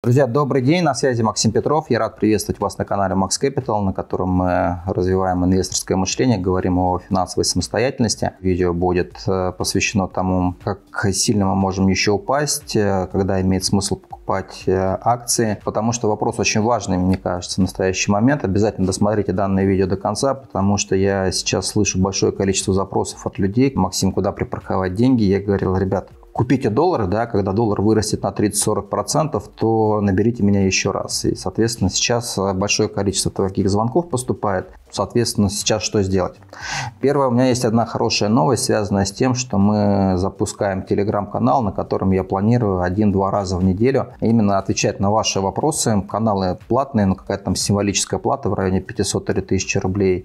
Друзья, добрый день, на связи Максим Петров. Я рад приветствовать вас на канале Max Capital, на котором мы развиваем инвесторское мышление, говорим о финансовой самостоятельности. Видео будет посвящено тому, как сильно мы можем еще упасть, когда имеет смысл покупать акции, потому что вопрос очень важный, мне кажется, в настоящий момент. Обязательно досмотрите данное видео до конца, потому что я сейчас слышу большое количество запросов от людей. Максим, куда припарковать деньги? Я говорил, ребят, купите доллары, да, когда доллар вырастет на 30-40%, то наберите меня еще раз. И, соответственно, сейчас большое количество таких звонков поступает. Соответственно, сейчас что сделать? Первое, у меня есть одна хорошая новость, связанная с тем, что мы запускаем телеграм-канал, на котором я планирую 1-2 раза в неделю именно отвечать на ваши вопросы. Каналы платные, но какая-то там символическая плата в районе 500 или 1000 рублей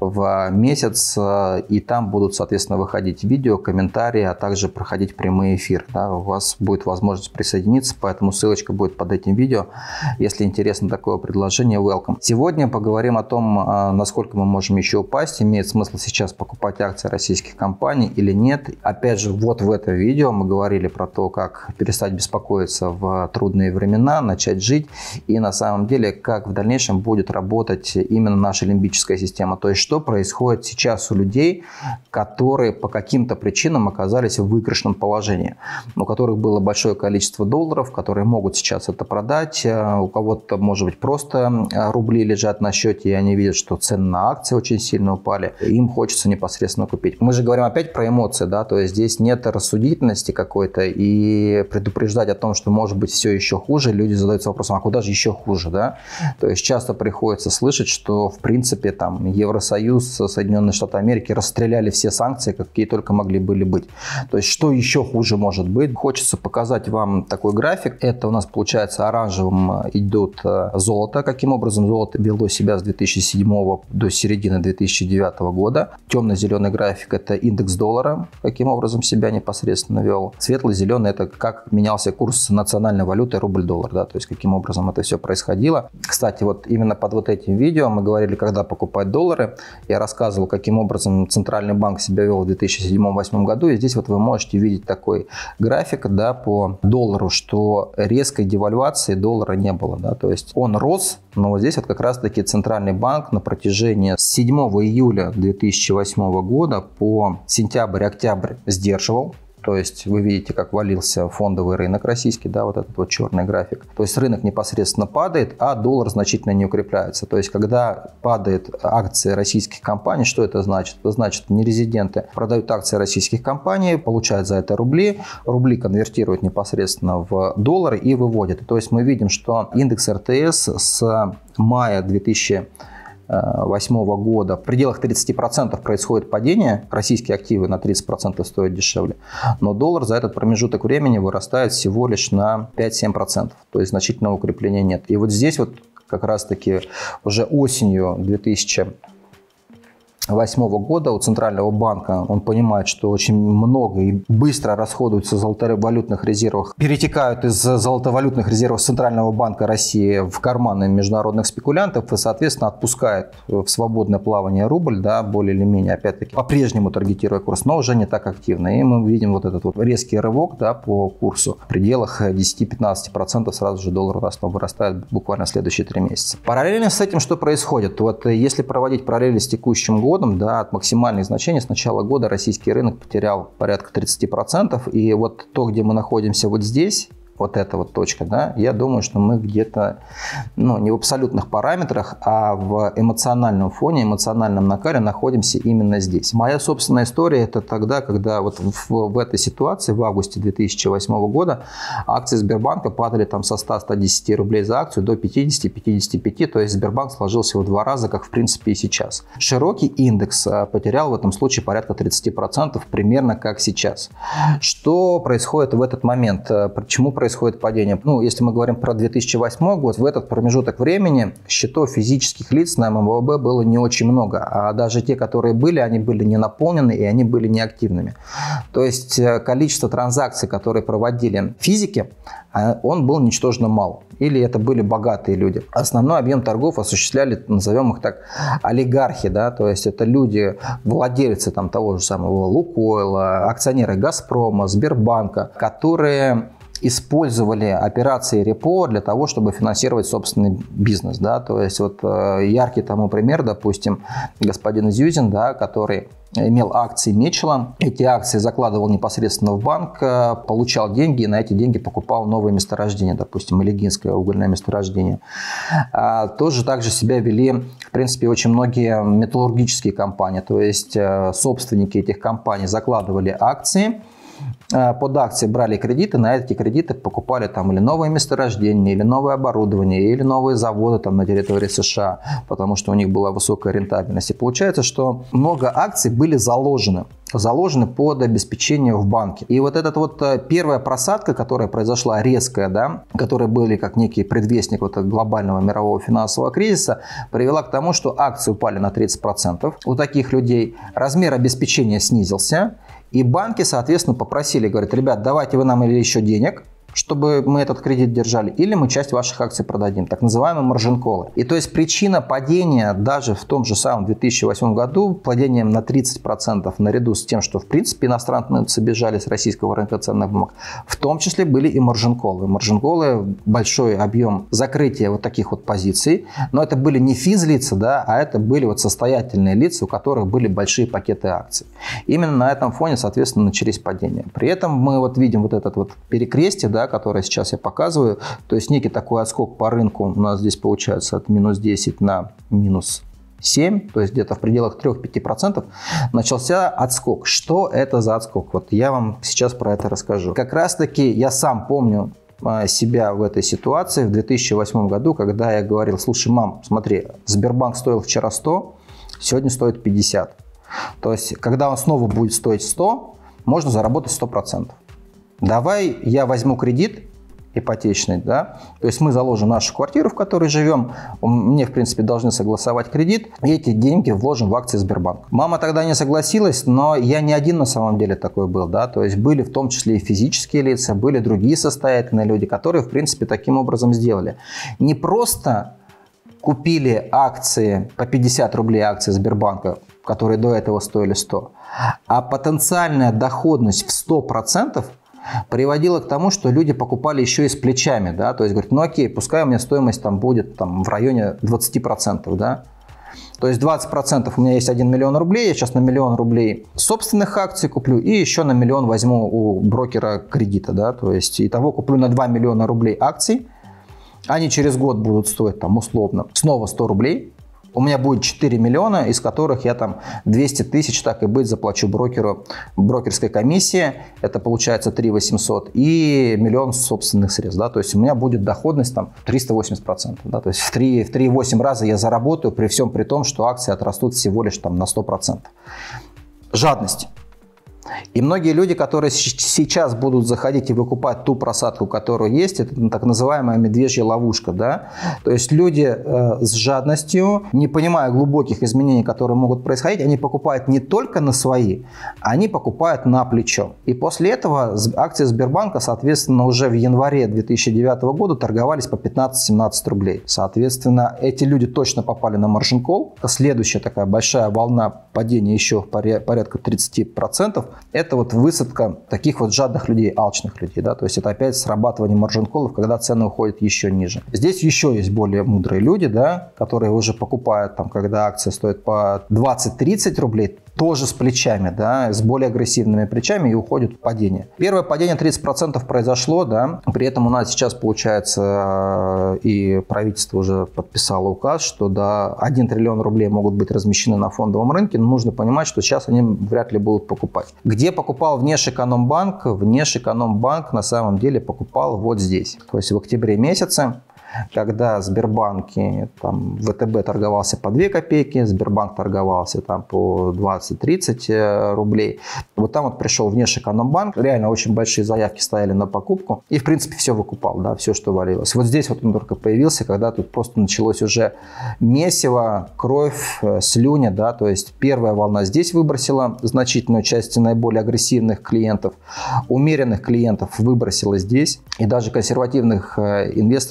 в месяц. И там будут, соответственно, выходить видео, комментарии, а также проходить прямые эфиры. Да, у вас будет возможность присоединиться, поэтому ссылочка будет под этим видео. Если интересно такое предложение, welcome. Сегодня поговорим о том, насколько мы можем еще упасть, имеет смысл сейчас покупать акции российских компаний или нет. Опять же, вот в этом видео мы говорили про то, как перестать беспокоиться в трудные времена, начать жить, и на самом деле, как в дальнейшем будет работать именно наша лимбическая система. То есть, что происходит сейчас у людей, которые по каким-то причинам оказались в выигрышном положении, у которых было большое количество долларов, которые могут сейчас это продать, у кого-то, может быть, просто рубли лежат на счете, и они видят, что цены на акции очень сильно упали, им хочется непосредственно купить. Мы же говорим опять про эмоции, да, то есть здесь нет рассудительности какой-то, и предупреждать о том, что может быть все еще хуже, люди задаются вопросом, а куда же еще хуже, да? То есть часто приходится слышать, что в принципе там Евросоюз, Соединенные Штаты Америки расстреляли все санкции, какие только могли были быть. То есть что еще хуже может быть? Хочется показать вам такой график. Это у нас получается оранжевым идут золото, каким образом золото вело себя с 2007 до середины 2009 года. Темно-зеленый график – это индекс доллара, каким образом себя непосредственно вел. Светло-зеленый – это как менялся курс национальной валюты рубль-доллар, да, то есть каким образом это все происходило. Кстати, вот именно под вот этим видео мы говорили, когда покупать доллары. Я рассказывал, каким образом Центральный банк себя вел в 2007-2008 году. И здесь вот вы можете видеть такой график, да, по доллару, что резкой девальвации доллара не было, да, то есть он рос, но вот здесь вот как раз-таки Центральный банк на протяжении с 7 июля 2008 года по сентябрь-октябрь сдерживал. То есть вы видите, как валился фондовый рынок российский, да, вот этот вот черный график. То есть рынок непосредственно падает, а доллар значительно не укрепляется. То есть когда падают акции российских компаний, что это значит? Это значит, нерезиденты продают акции российских компаний, получают за это рубли, рубли конвертируют непосредственно в доллары и выводят. То есть мы видим, что индекс РТС с мая 2008 года в пределах 30% происходит падение, российские активы на 30% стоят дешевле, но доллар за этот промежуток времени вырастает всего лишь на 5-7%, то есть значительного укрепления нет. И вот здесь вот как раз-таки уже осенью 2008 года у Центрального банка, он понимает, что очень много и быстро расходуются золотовалютных резервов, перетекают из золотовалютных резервов Центрального банка России в карманы международных спекулянтов и, соответственно, отпускает в свободное плавание рубль, да, более или менее, опять-таки, по-прежнему таргетируя курс, но уже не так активно. И мы видим вот этот вот резкий рывок, да, по курсу. В пределах 10-15% сразу же доллар вырастает буквально в следующие 3 месяца. Параллельно с этим что происходит? Вот если проводить параллели с текущим годом, да, от максимальных значений с начала года российский рынок потерял порядка 30%. И вот то, где мы находимся вот здесь, вот эта вот точка, да, я думаю, что мы где-то, ну, не в абсолютных параметрах, а в эмоциональном фоне, эмоциональном накале находимся именно здесь. Моя собственная история – это тогда, когда вот в этой ситуации, в августе 2008 года, акции Сбербанка падали там со 100-110 рублей за акцию до 50-55, то есть Сбербанк сложился в 2 раза, как в принципе и сейчас. Широкий индекс потерял в этом случае порядка 30%, примерно как сейчас. Что происходит в этот момент? Почему происходит падение? Ну, если мы говорим про 2008 год, в этот промежуток времени счетов физических лиц на МВБ было не очень много, а даже те, которые были, они были не наполнены и они были неактивными. То есть количество транзакций, которые проводили физики, он был ничтожно мал. Или это были богатые люди. Основной объем торгов осуществляли, назовем их так, олигархи, да, то есть это люди, владельцы там того же самого Лукойла, акционеры Газпрома, Сбербанка, которые использовали операции репо для того, чтобы финансировать собственный бизнес, да, то есть вот яркий тому пример, допустим, господин Зюзин, да, который имел акции Митчелла, эти акции закладывал непосредственно в банк, получал деньги и на эти деньги покупал новые месторождения, допустим, Илигинское угольное месторождение. Тоже также себя вели, в принципе, очень многие металлургические компании, то есть собственники этих компаний закладывали акции, под акции брали кредиты, на эти кредиты покупали там или новые месторождения, или новое оборудование, или новые заводы там на территории США, потому что у них была высокая рентабельность. И получается, что много акций были заложены под обеспечение в банке. И вот эта вот первая просадка, которая произошла резкая, да, которые были как некий предвестник вот глобального мирового финансового кризиса, привела к тому, что акции упали на 30% у таких людей, размер обеспечения снизился, и банки, соответственно, попросили, говорят, ребят, давайте вы нам или еще денег, чтобы мы этот кредит держали, или мы часть ваших акций продадим, так называемые маржин-коллы. И то есть причина падения даже в том же самом 2008 году, падением на 30%, наряду с тем, что в принципе иностранцы бежали с российского рынка ценных бумаг, в том числе были и маржин-коллы. Маржин-коллы – большой объем закрытия вот таких вот позиций, но это были не физлица, да, а это были вот состоятельные лица, у которых были большие пакеты акций. Именно на этом фоне, соответственно, начались падения. При этом мы вот видим вот этот вот перекрестие, да, который сейчас я показываю, то есть некий такой отскок по рынку у нас здесь получается от минус 10 на минус 7, то есть где-то в пределах 3-5% начался отскок. Что это за отскок? Вот я вам сейчас про это расскажу. Как раз таки я сам помню себя в этой ситуации в 2008 году, когда я говорил, слушай, мам, смотри, Сбербанк стоил вчера 100, сегодня стоит 50. То есть когда он снова будет стоить 100, можно заработать 100%. Давай я возьму кредит ипотечный, да, то есть мы заложим нашу квартиру, в которой живем, мне, в принципе, должны согласовать кредит, и эти деньги вложим в акции Сбербанка. Мама тогда не согласилась, но я не один на самом деле такой был, да, то есть были в том числе и физические лица, были другие состоятельные люди, которые, в принципе, таким образом сделали. Не просто купили акции по 50 рублей акции Сбербанка, которые до этого стоили 100, а потенциальная доходность в 100% приводило к тому, что люди покупали еще и с плечами, да, то есть говорят, ну окей, пускай у меня стоимость там будет там, в районе 20%, да, то есть 20% у меня есть 1 миллион рублей, я сейчас на 1 миллион рублей собственных акций куплю и еще на 1 миллион возьму у брокера кредита, да, то есть итого куплю на 2 миллиона рублей акций, они через год будут стоить там условно снова 100 рублей, у меня будет 4 миллиона, из которых я там 200 тысяч, так и быть, заплачу брокеру, брокерской комиссии, это получается 3 800, и миллион собственных средств, да, то есть у меня будет доходность там 380%, да, то есть в 3,8 раза я заработаю, при всем при том, что акции отрастут всего лишь там на 100%. Жадность. И многие люди, которые сейчас будут заходить и выкупать ту просадку, которая есть, это так называемая медвежья ловушка. Да? То есть люди с жадностью, не понимая глубоких изменений, которые могут происходить, они покупают не только на свои, они покупают на плечо. И после этого акции Сбербанка, соответственно, уже в январе 2009 года торговались по 15-17 рублей. Соответственно, эти люди точно попали на маржин-колл. Следующая такая большая волна падения еще порядка 30%. Это вот высадка таких вот жадных людей, алчных людей, да, то есть это опять срабатывание маржин-коллов, когда цены уходят еще ниже. Здесь еще есть более мудрые люди, да, которые уже покупают, там, когда акция стоит по 20-30 рублей, тоже с плечами, да, с более агрессивными плечами и уходит в падение. Первое падение 30% произошло, да, при этом у нас сейчас получается и правительство уже подписало указ, что до 1 триллион рублей могут быть размещены на фондовом рынке, но нужно понимать, что сейчас они вряд ли будут покупать. Где покупал Внешэкономбанк? Внешэкономбанк на самом деле покупал вот здесь, то есть в октябре месяце. Когда Сбербанки, там, ВТБ торговался по 2 копейки, Сбербанк торговался там по 20-30 рублей. Вот там вот пришел Внешэкономбанк, реально очень большие заявки стояли на покупку. И, в принципе, все выкупал, да, все, что валилось. Вот здесь вот он только появился, когда тут просто началось уже месиво, кровь, слюня, да, то есть первая волна здесь выбросила значительную часть наиболее агрессивных клиентов, умеренных клиентов выбросила здесь, и даже консервативных инвесторов выбросила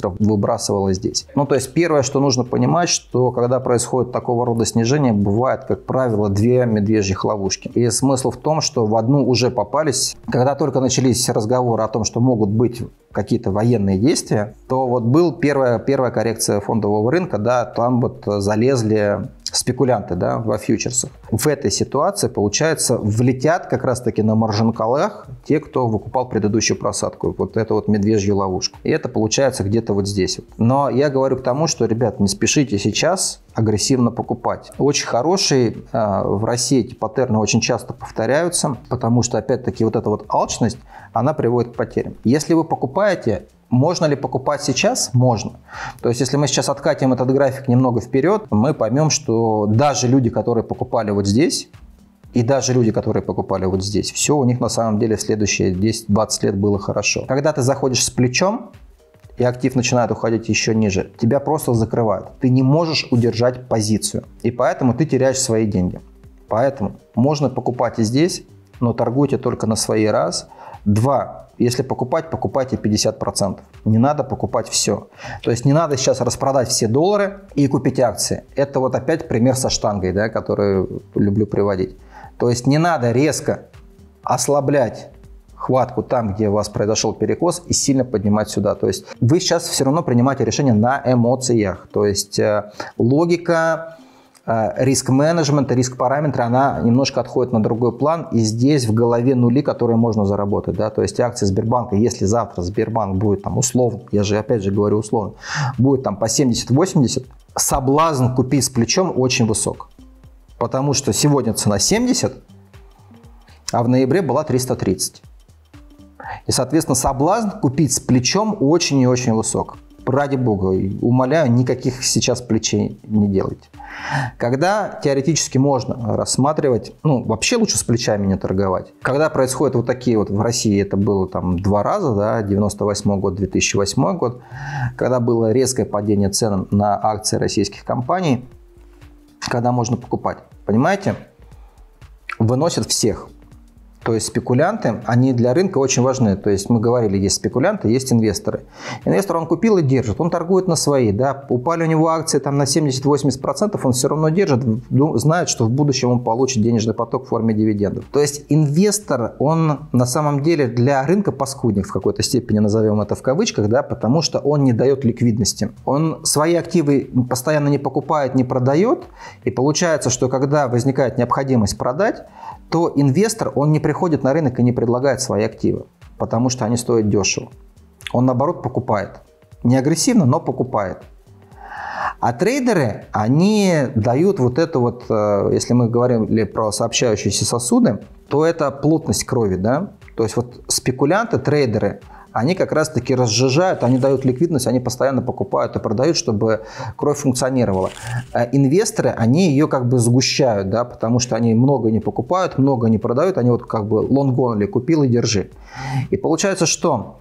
выбрасывало здесь. Ну, то есть первое, что нужно понимать, что когда происходит такого рода снижение, бывает, как правило, две медвежьих ловушки. И смысл в том, что в одну уже попались. Когда только начались разговоры о том, что могут быть какие-то военные действия, то вот был первая коррекция фондового рынка, да, там вот залезли спекулянты, да, во фьючерсах. В этой ситуации, получается, влетят как раз-таки на маржин-коллах те, кто выкупал предыдущую просадку, вот эту вот медвежью ловушку. И это получается где-то вот здесь. Но я говорю к тому, что, ребят, не спешите сейчас агрессивно покупать. Очень хорошие в России эти паттерны очень часто повторяются, потому что, опять-таки, вот эта вот алчность, она приводит к потерям. Если вы покупаете, можно ли покупать сейчас? Можно. То есть, если мы сейчас откатим этот график немного вперед, мы поймем, что даже люди, которые покупали вот здесь, и даже люди, которые покупали вот здесь, все у них на самом деле в следующие 10-20 лет было хорошо. Когда ты заходишь с плечом, и актив начинает уходить еще ниже, тебя просто закрывают. Ты не можешь удержать позицию. И поэтому ты теряешь свои деньги. Поэтому можно покупать и здесь, но торгуйте только на свои раз. Два. Если покупать, покупайте 50%. Не надо покупать все. То есть не надо сейчас распродать все доллары и купить акции. Это вот опять пример со штангой, да, который люблю приводить. То есть не надо резко ослаблять хватку там, где у вас произошел перекос, и сильно поднимать сюда. То есть вы сейчас все равно принимаете решение на эмоциях. То есть логика, риск-менеджмент, риск-параметры, она немножко отходит на другой план. И здесь в голове нули, которые можно заработать. Да? То есть акции Сбербанка, если завтра Сбербанк будет там условно, я же опять же говорю условно, будет там по 70-80, соблазн купить с плечом очень высок. Потому что сегодня цена 70, а в ноябре была 330. И, соответственно, соблазн купить с плечом очень и очень высок. Ради бога, умоляю, никаких сейчас плечей не делайте. Когда теоретически можно рассматривать, ну, вообще лучше с плечами не торговать. Когда происходят вот такие вот, в России это было там 2 раза, да, 98 год, 2008 год, когда было резкое падение цен на акции российских компаний, когда можно покупать. Понимаете? Выносят всех. То есть спекулянты, они для рынка очень важны. То есть мы говорили, есть спекулянты, есть инвесторы. Инвестор, он купил и держит, он торгует на свои. Да? Упали у него акции там, на 70-80%, он все равно держит, знает, что в будущем он получит денежный поток в форме дивидендов. То есть инвестор, он на самом деле для рынка паскудник в какой-то степени, назовем это в кавычках, да, потому что он не дает ликвидности. Он свои активы постоянно не покупает, не продает. И получается, что когда возникает необходимость продать, то инвестор, он не приходит на рынок и не предлагает свои активы, потому что они стоят дешево. Он, наоборот, покупает. Не агрессивно, но покупает. А трейдеры, они дают вот это вот, если мы говорили про сообщающиеся сосуды, то это плотность крови, да? То есть вот спекулянты, трейдеры, они как раз-таки разжижают, они дают ликвидность, они постоянно покупают и продают, чтобы кровь функционировала. А инвесторы, они ее как бы сгущают, да, потому что они много не покупают, много не продают, они вот как бы long-only, купил и держи. И получается что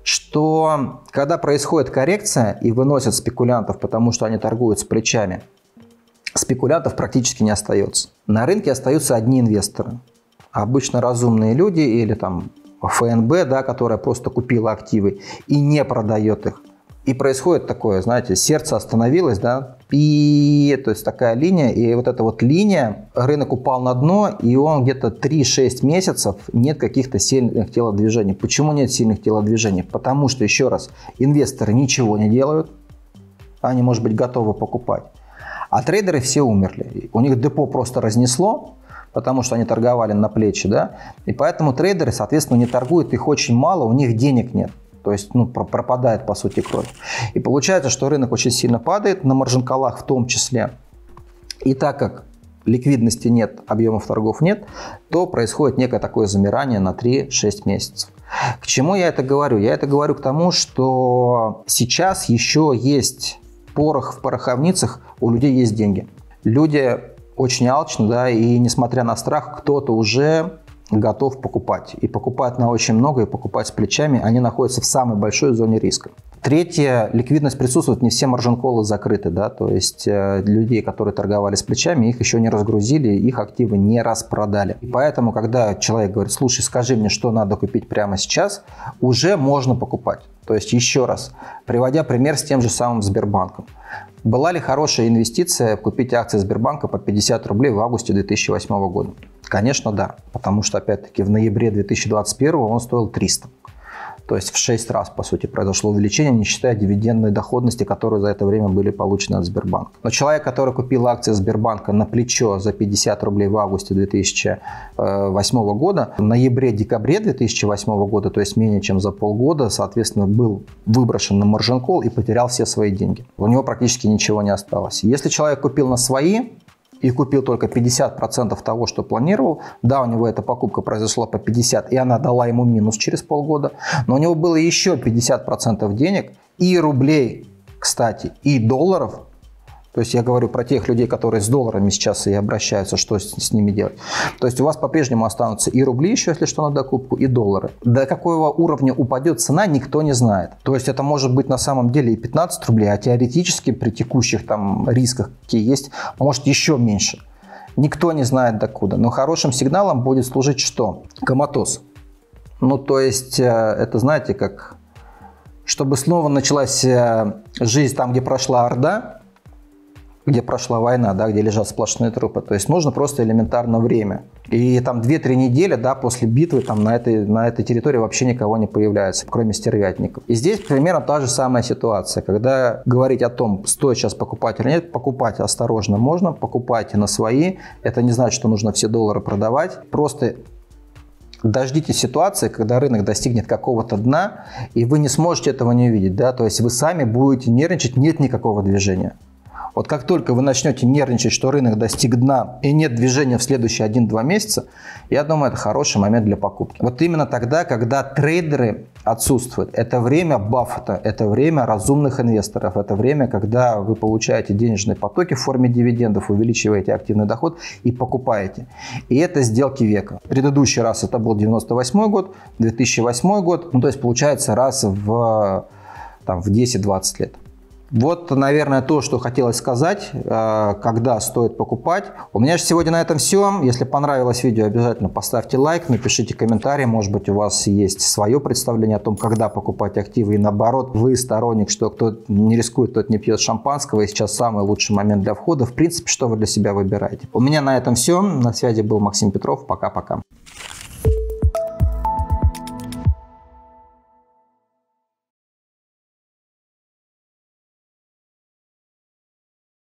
когда происходит коррекция и выносят спекулянтов, потому что они торгуют с плечами, спекулянтов практически не остается. На рынке остаются одни инвесторы. Обычно разумные люди или там ФНБ, да, которая просто купила активы и не продает их. И происходит такое, знаете, сердце остановилось, да, и то есть такая линия, и вот эта вот линия, рынок упал на дно, и он где-то 3-6 месяцев нет каких-то сильных телодвижений. Почему нет сильных телодвижений? Потому что, еще раз, инвесторы ничего не делают, они, может быть, готовы покупать, а трейдеры все умерли. У них депо просто разнесло, потому что они торговали на плечи, да, и поэтому трейдеры, соответственно, не торгуют, их очень мало, у них денег нет, то есть, ну, пропадает, по сути, кровь. И получается, что рынок очень сильно падает, на маржин-коллах в том числе, и так как ликвидности нет, объемов торгов нет, то происходит некое такое замирание на 3-6 месяцев. К чему я это говорю? Я это говорю к тому, что сейчас еще есть порох в пороховницах, у людей есть деньги. Люди очень алчно, да, и несмотря на страх, кто-то уже готов покупать. И покупать на очень много, и покупать с плечами, они находятся в самой большой зоне риска. Третье, ликвидность присутствует, не все маржин-коллы закрыты, да, то есть людей, которые торговали с плечами, их еще не разгрузили, их активы не распродали. И поэтому, когда человек говорит, слушай, скажи мне, что надо купить прямо сейчас, уже можно покупать. То есть, еще раз, приводя пример с тем же самым Сбербанком. Была ли хорошая инвестиция купить акции Сбербанка по 50 рублей в августе 2008 года? Конечно, да, потому что, опять-таки, в ноябре 2021 он стоил 300. То есть в 6 раз, по сути, произошло увеличение, не считая дивидендной доходности, которые за это время были получены от Сбербанка. Но человек, который купил акции Сбербанка на плечо за 50 рублей в августе 2008 года, в ноябре-декабре 2008 года, то есть менее чем за полгода, соответственно, был выброшен на маржин-колл и потерял все свои деньги. У него практически ничего не осталось. Если человек купил на свои, и купил только 50% того, что планировал. Да, у него эта покупка произошла по 50, и она дала ему минус через полгода. Но у него было еще 50% денег и рублей, кстати, и долларов. То есть я говорю про тех людей, которые с долларами сейчас и обращаются, что с ними делать. То есть у вас по-прежнему останутся и рубли еще, если что, на докупку, и доллары. До какого уровня упадет цена, никто не знает. То есть это может быть на самом деле и 15 рублей, а теоретически при текущих там рисках, какие есть, может еще меньше. Никто не знает докуда. Но хорошим сигналом будет служить что? Коматоз. Ну, то есть это, знаете, как... Чтобы снова началась жизнь там, где прошла Орда, где прошла война, да, где лежат сплошные трупы. То есть нужно просто элементарно время. И там 2-3 недели, да, после битвы там на этой территории вообще никого не появляется, кроме стервятников. И здесь примерно та же самая ситуация. Когда говорить о том, стоит сейчас покупать или нет, покупать осторожно можно, покупайте на свои. Это не значит, что нужно все доллары продавать. Просто дождитесь ситуации, когда рынок достигнет какого-то дна, и вы не сможете этого не увидеть. Да? То есть вы сами будете нервничать, нет никакого движения. Вот как только вы начнете нервничать, что рынок достиг дна и нет движения в следующие 1-2 месяца, я думаю, это хороший момент для покупки. Вот именно тогда, когда трейдеры отсутствуют. Это время Баффета, это время разумных инвесторов, это время, когда вы получаете денежные потоки в форме дивидендов, увеличиваете активный доход и покупаете. И это сделки века. Предыдущий раз это был 98 год, 2008 год, ну, то есть получается раз в 10-20 лет. Вот, наверное, то, что хотелось сказать, когда стоит покупать. У меня же сегодня на этом все. Если понравилось видео, обязательно поставьте лайк, напишите комментарий. Может быть, у вас есть свое представление о том, когда покупать активы. И наоборот, вы сторонник, что кто не рискует, тот не пьет шампанского. И сейчас самый лучший момент для входа. В принципе, что вы для себя выбираете. У меня на этом все. На связи был Максим Петров. Пока-пока.